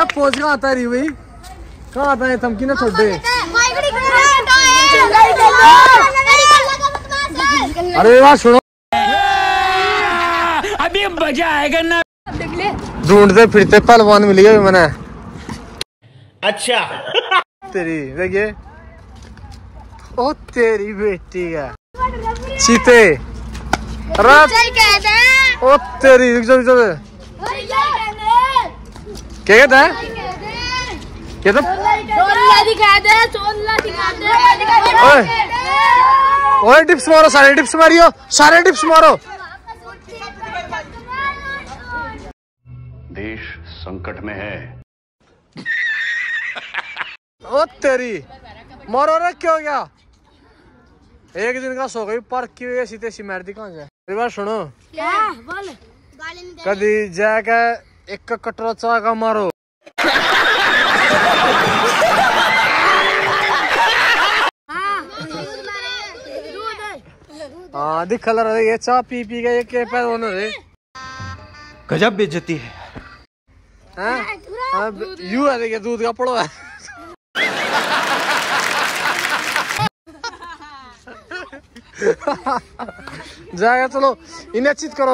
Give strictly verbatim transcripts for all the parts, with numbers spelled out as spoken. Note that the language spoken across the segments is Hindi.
पहुंच कहाँ आता रही भाई कहाँ आता है थमकी ना छोड़ दे। अरे वाह सुनो अभी मजा आएगा ना। ढूंढते फिरते पहलवान मिल गया मैंने। अच्छा तेरी देखिए ओ तेरी बेटी का चीते ओ तेरी रुक जा क्या कहता है क्या तो ओए ओए टिप्स मारो सारे टिप्स मारियो सारे टिप्स मारो। देश संकट में है। ओ तेरी मारो रे क्यों गया एक दिन का सो गई पर क्यों सीते सी मार दी कहाँ से। एक बार सुनो कदी जाके एक कटरा चाह का मारो। हाँ दिख कलर ये चाह पी पी के एक पैर होने रे गजब बेइज्जती है। हाँ यू है देखिए दूध का पड़ो है। जाएगा चलो इन्हें चित करो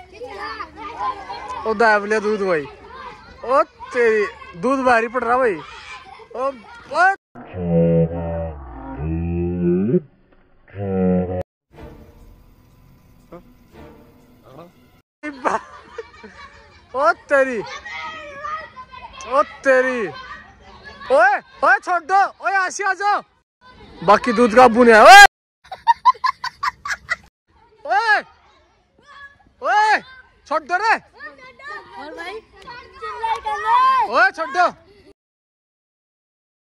ओ दावलिया दूध भाई ओ तेरी दूध भारी पड़ रहा भाई ओ, ओ। ओ तेरी ओ तेरी ओए ओए छोड़ दो ओए आशी आ जाओ बाकी दूध का बुने ओए ओए ओए छोड़ दो रे ओए छोड़ दो।